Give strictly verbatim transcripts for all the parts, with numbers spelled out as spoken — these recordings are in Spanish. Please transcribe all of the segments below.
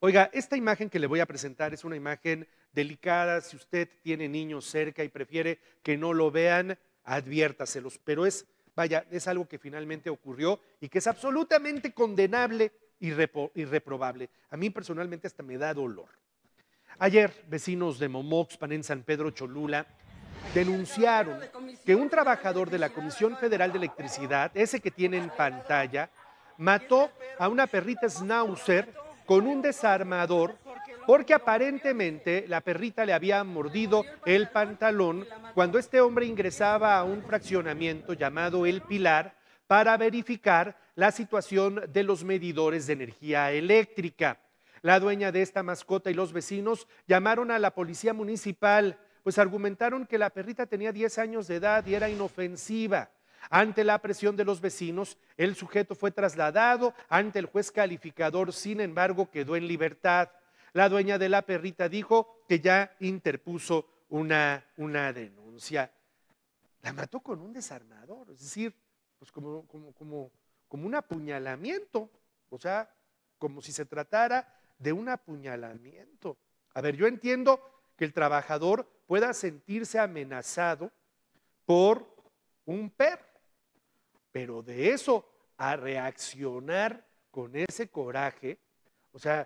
Oiga, esta imagen que le voy a presentar es una imagen delicada. Si usted tiene niños cerca y prefiere que no lo vean, adviértaselos. Pero es, vaya, es algo que finalmente ocurrió y que es absolutamente condenable y, repro y reprobable. A mí personalmente hasta me da dolor. Ayer, vecinos de Momoxpan en San Pedro Cholula denunciaron que un trabajador de la Comisión Federal de Electricidad, ese que tiene en pantalla, mató a una perrita schnauzer con un desarmador porque aparentemente la perrita le había mordido el pantalón cuando este hombre ingresaba a un fraccionamiento llamado El Pilar para verificar la situación de los medidores de energía eléctrica. La dueña de esta mascota y los vecinos llamaron a la policía municipal, pues argumentaron que la perrita tenía diez años de edad y era inofensiva. Ante la presión de los vecinos, el sujeto fue trasladado ante el juez calificador, sin embargo, quedó en libertad. La dueña de la perrita dijo que ya interpuso una, una denuncia. La mató con un desarmador, es decir, pues como, como, como, como un apuñalamiento, o sea, como si se tratara de un apuñalamiento. A ver, yo entiendo que el trabajador pueda sentirse amenazado por un perro, pero de eso a reaccionar con ese coraje, o sea,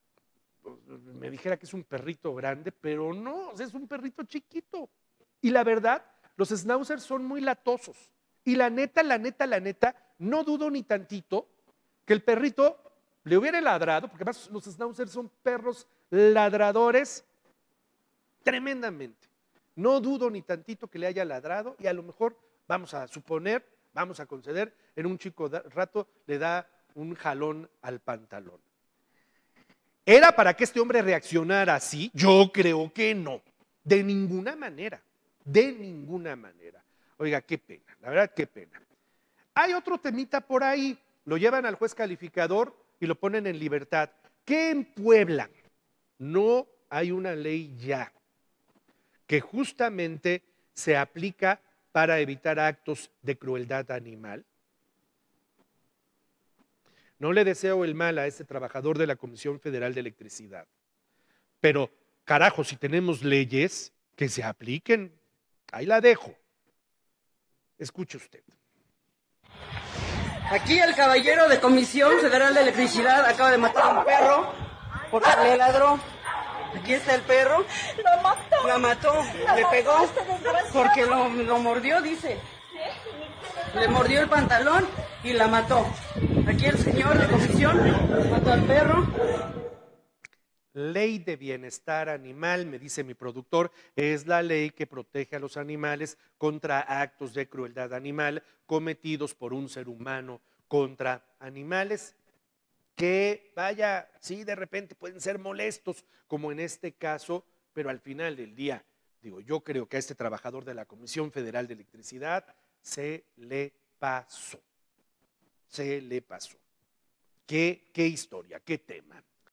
me dijera que es un perrito grande, pero no, o sea, es un perrito chiquito. Y la verdad, los schnauzers son muy latosos. Y la neta, la neta, la neta, no dudo ni tantito que el perrito le hubiera ladrado, porque además los schnauzers son perros ladradores tremendamente. No dudo ni tantito que le haya ladrado y a lo mejor, vamos a suponer, vamos a conceder, en un chico rato le da un jalón al pantalón. ¿Era para que este hombre reaccionara así? Yo creo que no, de ninguna manera, de ninguna manera. Oiga, qué pena, la verdad, qué pena. Hay otro temita por ahí, lo llevan al juez calificador y lo ponen en libertad. ¿Qué en Puebla? No hay una ley ya que justamente se aplica para evitar actos de crueldad animal. No le deseo el mal a este trabajador de la Comisión Federal de Electricidad, pero carajo, si tenemos leyes, que se apliquen. Ahí la dejo. Escuche usted. Aquí el caballero de Comisión Federal de Electricidad acaba de matar a un perro porque le ladró. Aquí está el perro. Lo mató. La mató, La le mató pegó este desgraciado. porque lo, lo mordió, dice. Le mordió el pantalón y la mató. Aquí el señor de Comisión mató al perro. Ley de bienestar animal, me dice mi productor, es la ley que protege a los animales contra actos de crueldad animal cometidos por un ser humano contra animales que, vaya, sí, de repente pueden ser molestos, como en este caso, pero al final del día, digo, yo creo que a este trabajador de la Comisión Federal de Electricidad se le pasó, se le pasó. ¿Qué, qué historia, qué tema?